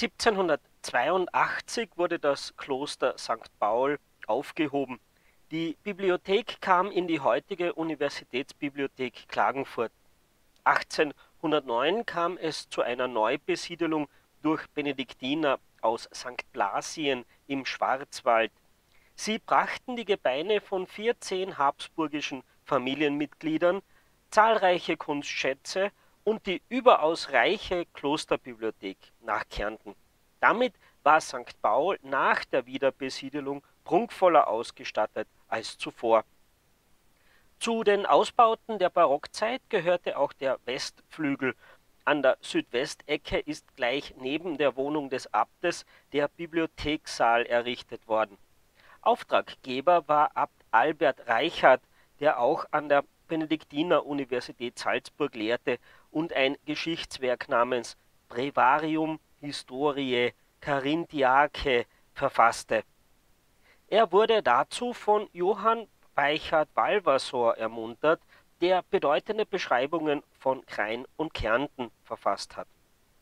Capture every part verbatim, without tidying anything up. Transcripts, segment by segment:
siebzehnhundertzweiundachtzig wurde das Kloster Sankt Paul aufgehoben. Die Bibliothek kam in die heutige Universitätsbibliothek Klagenfurt. achtzehnhundertneun kam es zu einer Neubesiedelung durch Benediktiner aus Sankt Blasien im Schwarzwald. Sie brachten die Gebeine von vierzehn habsburgischen Familienmitgliedern, zahlreiche Kunstschätze und die überaus reiche Klosterbibliothek nach Kärnten. Damit war Sankt Paul nach der Wiederbesiedelung prunkvoller ausgestattet als zuvor. Zu den Ausbauten der Barockzeit gehörte auch der Westflügel. An der Südwestecke ist gleich neben der Wohnung des Abtes der Bibliothekssaal errichtet worden. Auftraggeber war Abt Albert Reichard, der auch an der Benediktiner-Universität Salzburg lehrte und ein Geschichtswerk namens Breviarium Historiae Carinthiacae verfasste. Er wurde dazu von Johann Weichert-Valvassor ermuntert, der bedeutende Beschreibungen von Krain und Kärnten verfasst hat.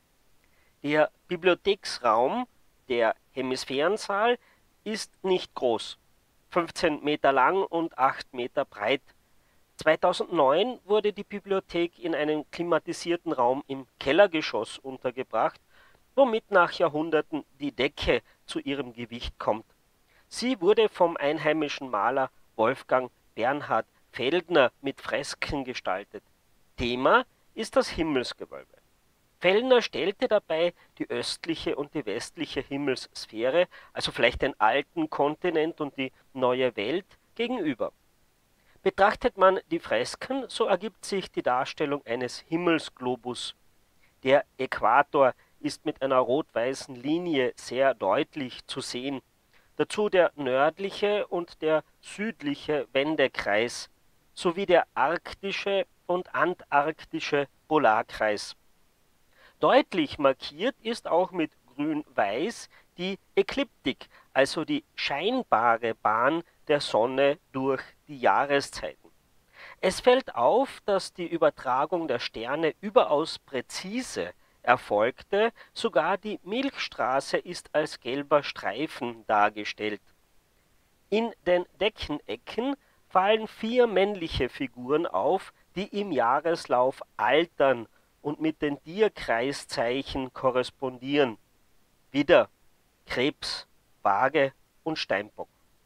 Der Bibliotheksraum, der Hemisphärensaal, ist nicht groß, fünfzehn Meter lang und acht Meter breit. zweitausendneun wurde die Bibliothek in einem klimatisierten Raum im Kellergeschoss untergebracht, womit nach Jahrhunderten die Decke zu ihrem Gewicht kommt. Sie wurde vom einheimischen Maler Wolfgang Bernhard Feldner mit Fresken gestaltet. Thema ist das Himmelsgewölbe. Feldner stellte dabei die östliche und die westliche Himmelssphäre, also vielleicht den alten Kontinent und die neue Welt, gegenüber. Betrachtet man die Fresken, so ergibt sich die Darstellung eines Himmelsglobus. Der Äquator ist mit einer rot-weißen Linie sehr deutlich zu sehen. Dazu der nördliche und der südliche Wendekreis sowie der arktische und antarktische Polarkreis. Deutlich markiert ist auch mit grün-weiß die Ekliptik, also die scheinbare Bahn der Sonne durch die Jahreszeiten. Es fällt auf, dass die Übertragung der Sterne überaus präzise erfolgte, sogar die Milchstraße ist als gelber Streifen dargestellt. In den Deckenecken fallen vier männliche Figuren auf, die im Jahreslauf altern und mit den Tierkreiszeichen korrespondieren. Widder, Krebs, Waage und Steinbock.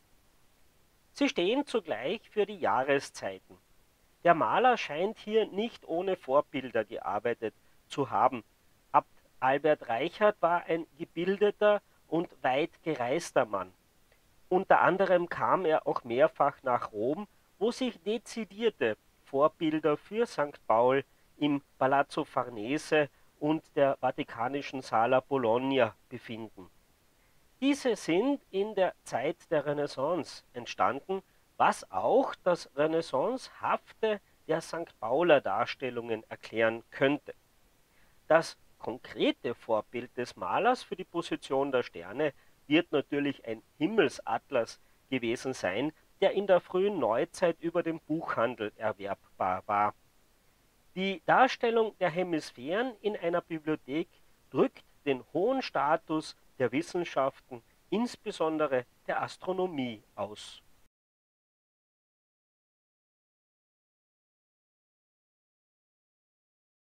Sie stehen zugleich für die Jahreszeiten. Der Maler scheint hier nicht ohne Vorbilder gearbeitet zu haben. Abt Albert Reichard war ein gebildeter und weit gereister Mann. Unter anderem kam er auch mehrfach nach Rom, wo sich dezidierte Vorbilder für Sankt Paul im Palazzo Farnese und der Vatikanischen Sala Bologna befinden. Diese sind in der Zeit der Renaissance entstanden, was auch das Renaissancehafte der Sankt Pauler Darstellungen erklären könnte. Das konkrete Vorbild des Malers für die Position der Sterne wird natürlich ein Himmelsatlas gewesen sein, der in der frühen Neuzeit über den Buchhandel erwerbbar war. Die Darstellung der Hemisphären in einer Bibliothek drückt den hohen Status der Wissenschaften, insbesondere der Astronomie, aus.